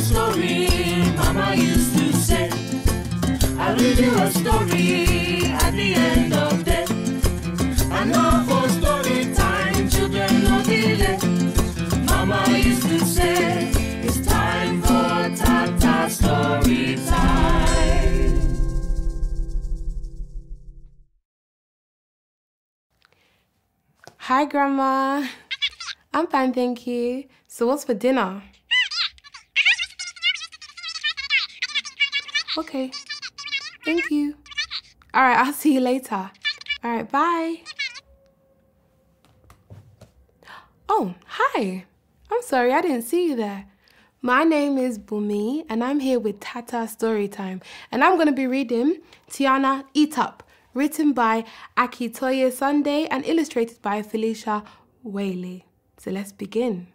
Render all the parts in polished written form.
story Mama used to say. I'll read you a story at the end of the day. And now for story time, children no delay. Mama used to say, it's time for Tata story time. Hi, Grandma. I'm fine, thank you. So what's for dinner? Okay, thank you. All right, I'll see you later. All right, bye. Oh, hi. I'm sorry, I didn't see you there. My name is Bumi, and I'm here with Tata Storytime. And I'm going to be reading Tiana Eat Up, written by Akitoye Sunday and illustrated by Felicia Whaley. So let's begin.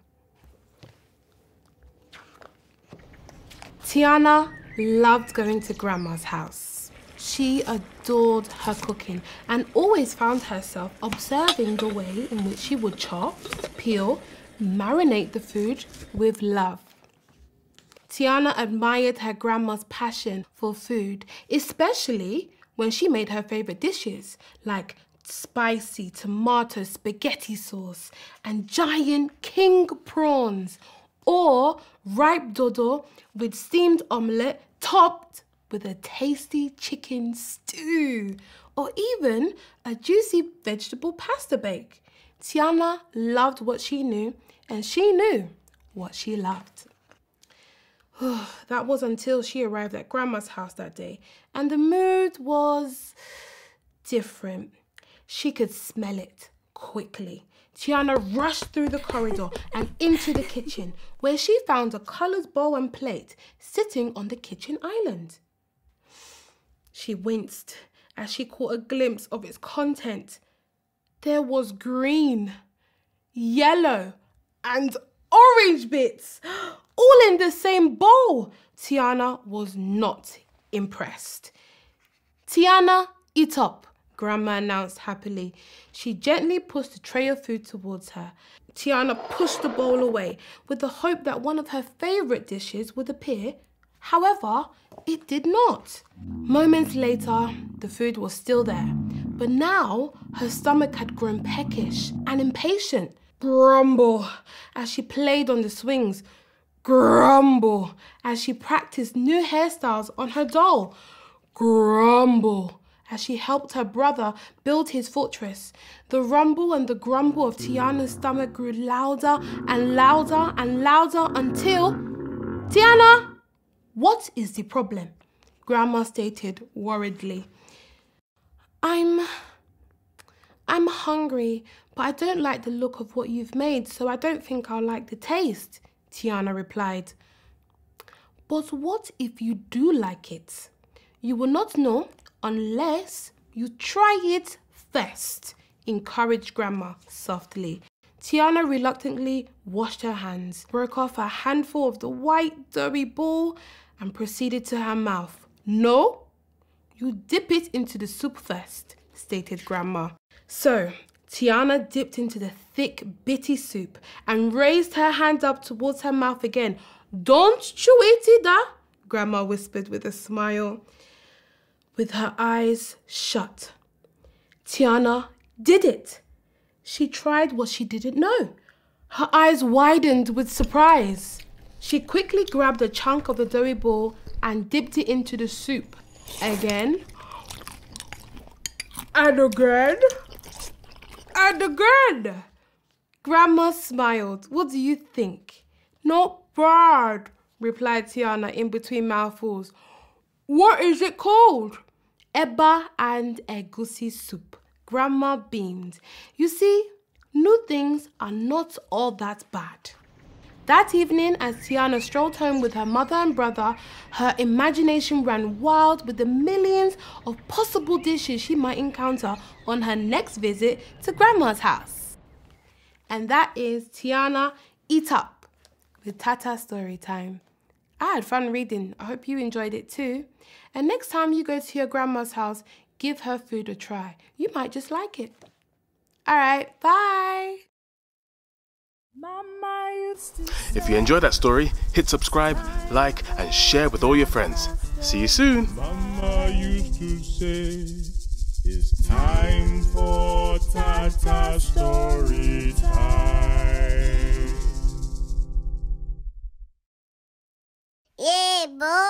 Tiana loved going to Grandma's house. She adored her cooking and always found herself observing the way in which she would chop, peel, marinate the food with love. Tiana admired her grandma's passion for food, especially when she made her favourite dishes like spicy tomato spaghetti sauce and giant king prawns, or ripe dodo with steamed omelette topped with a tasty chicken stew, or even a juicy vegetable pasta bake. Tiana loved what she knew, and she knew what she loved. That was until she arrived at Grandma's house that day, and the mood was different. She could smell it quickly. Tiana rushed through the corridor and into the kitchen, where she found a coloured bowl and plate sitting on the kitchen island. She winced as she caught a glimpse of its content. There was green, yellow, and orange bits, all in the same bowl. Tiana was not impressed. Tiana, eat up, Grandma announced happily. She gently pushed the tray of food towards her. Tiana pushed the bowl away with the hope that one of her favourite dishes would appear. However, it did not. Moments later, the food was still there, but now her stomach had grown peckish and impatient. Grumble as she played on the swings. Grumble as she practiced new hairstyles on her doll. Grumble as she helped her brother build his fortress. The rumble and the grumble of Tiana's stomach grew louder and louder and louder until... Tiana, what is the problem? Grandma stated worriedly. I'm hungry, but I don't like the look of what you've made, so I don't think I'll like the taste, Tiana replied. But what if you do like it? You will not know unless you try it first, encouraged Grandma softly. Tiana reluctantly washed her hands, broke off a handful of the white doughy ball and proceeded to her mouth. No, you dip it into the soup first, stated Grandma. So, Tiana dipped into the thick, bitty soup and raised her hand up towards her mouth again. Don't chew it, Ida, Grandma whispered with a smile. With her eyes shut, Tiana did it. She tried what she didn't know. Her eyes widened with surprise. She quickly grabbed a chunk of the doughy ball and dipped it into the soup. Again. And again. And again. Grandma smiled. What do you think? Not bad, replied Tiana in between mouthfuls. What is it called? Eba and egusi soup. Grandma beamed. You see, new things are not all that bad. That evening, as Tiana strolled home with her mother and brother, her imagination ran wild with the millions of possible dishes she might encounter on her next visit to Grandma's house. And that is Tiana Eat Up with Tata Storytime. I had fun reading. I hope you enjoyed it too. And next time you go to your grandma's house, give her food a try. You might just like it. All right, bye. Mama If you enjoyed that story, hit subscribe, like, and share with all your friends. See you soon. Mama used to say, it's time for Tata story time. Yeah, boy.